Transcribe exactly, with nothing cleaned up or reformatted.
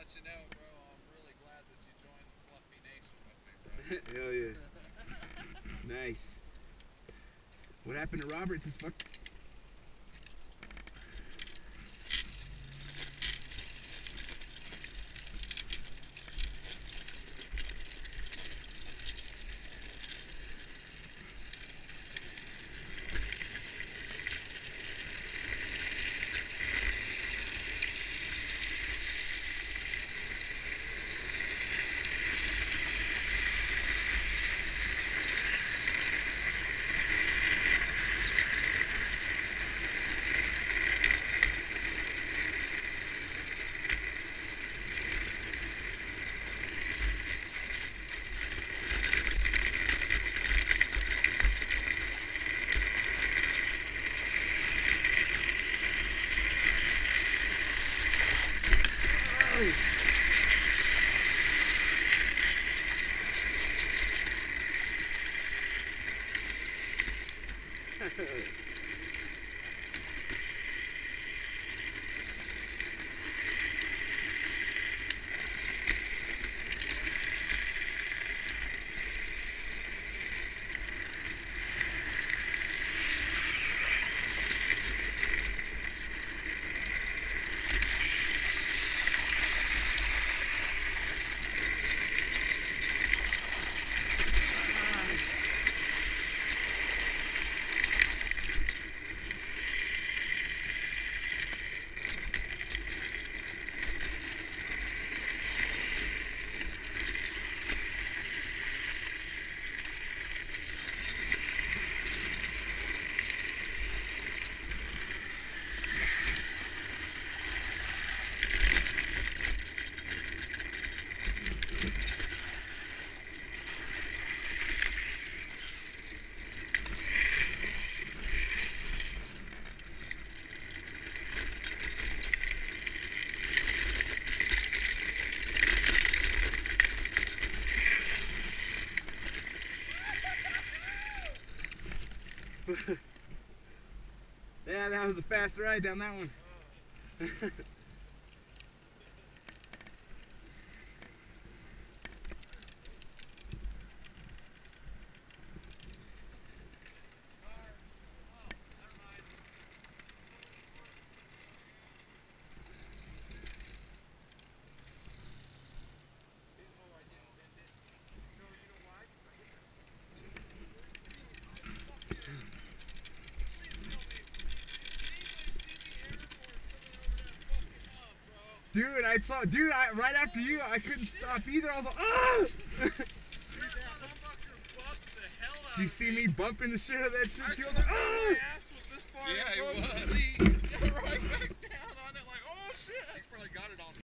let you know, bro, I'm really glad that you joined the Sluffy Nation with me, bro. Hell yeah. Nice. What happened to Roberts is fuck. Yeah, that was a fast ride down that one. Dude, I saw, dude, I, right after you, I couldn't stop either. I was like, ah! Did you see me bumping the shit out of that shit? I Too? saw I was like, my ah! ass was this far Yeah, it above the was. seat.